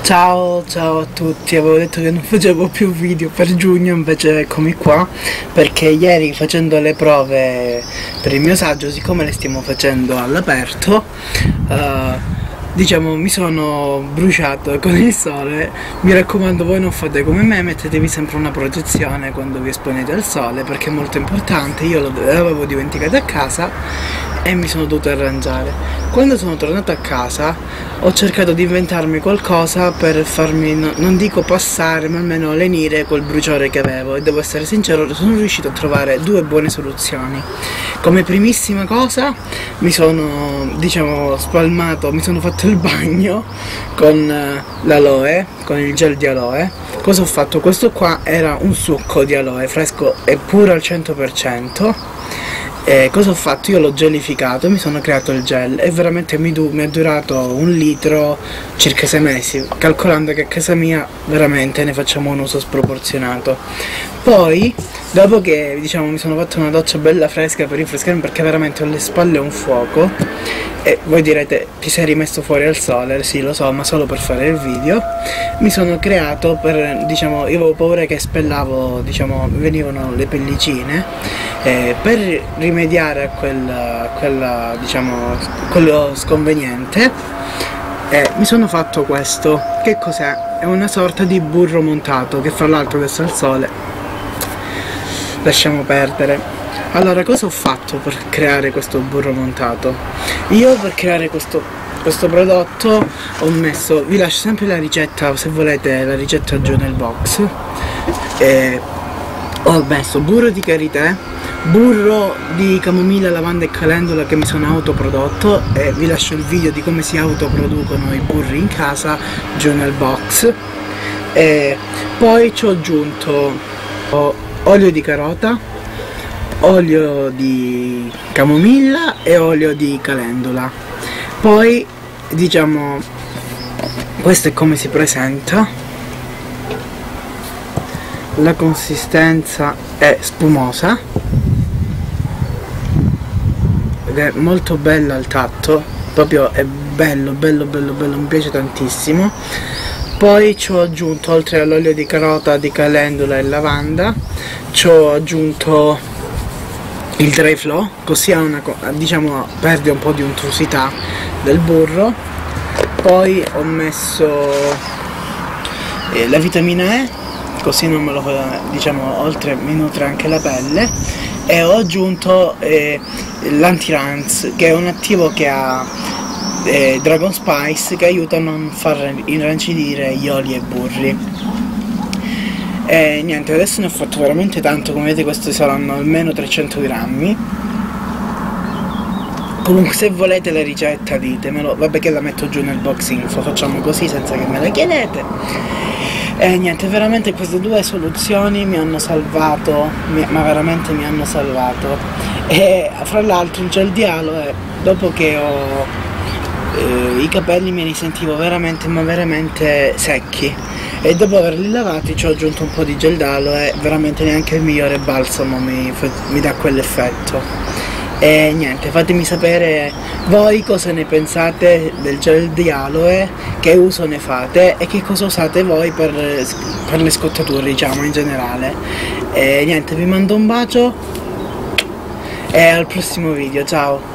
Ciao a tutti, avevo detto che non facevo più video per giugno, invece eccomi qua perché ieri facendo le prove per il mio saggio, siccome le stiamo facendo all'aperto, diciamo mi sono bruciato con il sole. Mi raccomando, voi non fate come me, mettetevi sempre una protezione quando vi esponete al sole perché è molto importante. Io l'avevo dimenticato a casa e mi sono dovuto arrangiare. Quando sono tornato a casa ho cercato di inventarmi qualcosa per farmi, non dico passare, ma almeno lenire quel bruciore che avevo, e devo essere sincero, sono riuscito a trovare due buone soluzioni. Come primissima cosa mi sono, diciamo, spalmato, mi sono fatto il bagno con l'aloe, con il gel di aloe. Cosa ho fatto? Questo qua era un succo di aloe fresco e puro al 100%. Cosa ho fatto? Io l'ho gelificato, mi sono creato il gel e veramente mi è durato 1 litro, circa 6 mesi, calcolando che a casa mia veramente ne facciamo un uso sproporzionato. Poi, dopo che diciamo mi sono fatto una doccia bella fresca per rinfrescarmi, perché veramente ho le spalle un fuoco, e voi direte ti sei rimesso fuori al sole, sì lo so, ma solo per fare il video. Mi sono creato per, diciamo, io avevo paura che spellavo, diciamo, venivano le pellicine, per rimediare a quello sconveniente, mi sono fatto questo. Che cos'è? È una sorta di burro montato che fra l'altro adesso al sole lasciamo perdere. Allora, cosa ho fatto per creare questo burro montato? Io per creare questo prodotto ho messo, vi lascio sempre la ricetta, se volete la ricetta giù nel box, ho messo burro di karité, burro di camomilla, lavanda e calendula che mi sono autoprodotto, e vi lascio il video di come si autoproducono i burri in casa giù nel box. E poi ci ho aggiunto olio di carota, olio di camomilla e olio di calendula. Poi, diciamo, questo è come si presenta. La consistenza è spumosa ed è molto bella al tatto, proprio è bello, mi piace tantissimo. Poi ci ho aggiunto, oltre all'olio di carota, di calendula e lavanda, ci ho aggiunto il dry flow, così diciamo, perde un po' di untuosità del burro. Poi ho messo la vitamina E, così non me lo, diciamo, oltre mi nutre anche la pelle, e ho aggiunto l'anti-rans, che è un attivo che ha Dragon Spice, che aiuta a non far inrancidire gli oli e burri. E niente, adesso ne ho fatto veramente tanto, come vedete questi saranno almeno 300 grammi. Comunque, se volete la ricetta ditemelo, vabbè che la metto giù nel box info, facciamo così senza che me la chiedete. E niente, veramente queste due soluzioni mi hanno salvato, ma veramente mi hanno salvato. E fra l'altro il gel di aloe, dopo che ho i capelli me li sentivo veramente, ma veramente secchi, e dopo averli lavati ci ho aggiunto un po' di gel d'aloe, veramente neanche il migliore balsamo mi dà quell'effetto. E niente, fatemi sapere voi cosa ne pensate del gel di aloe, che uso ne fate e che cosa usate voi per le scottature, diciamo, in generale. E niente, vi mando un bacio e al prossimo video, ciao!